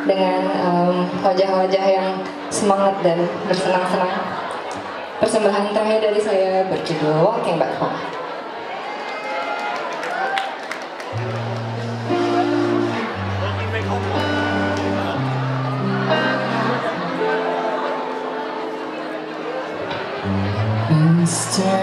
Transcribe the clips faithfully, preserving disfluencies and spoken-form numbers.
dengan um, wajah-wajah yang semangat dan bersenang-senang. Persembahan terakhir dari saya berjudul Walking Back Home. Mister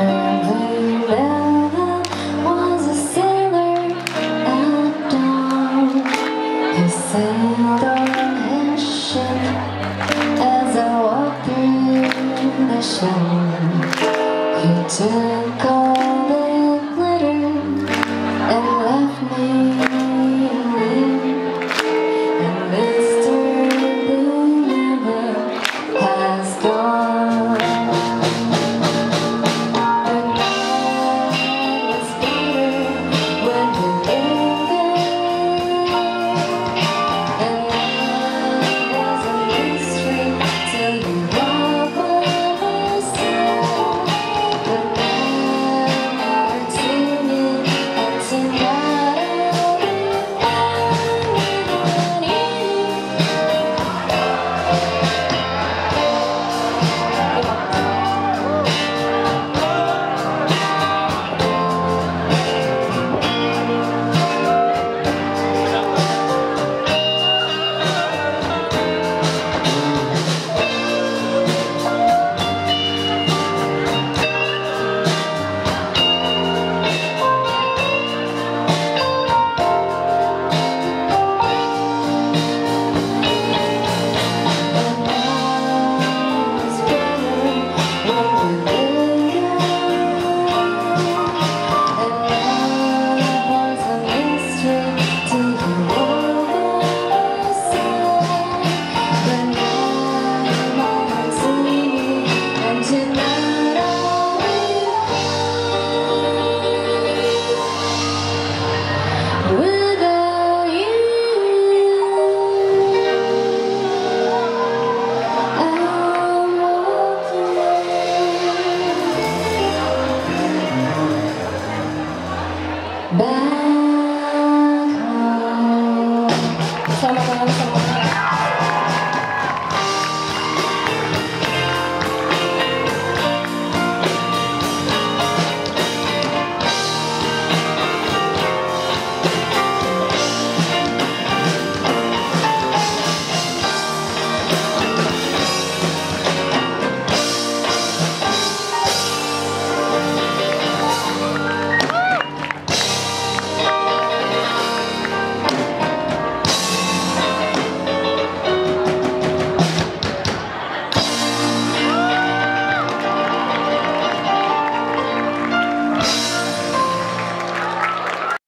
Vira was a sailor at dawn. He sailed on his ship as I walked through the shore. He took all the glitter and left me alone. And Mister Vira has gone. Back home. Selamat malam.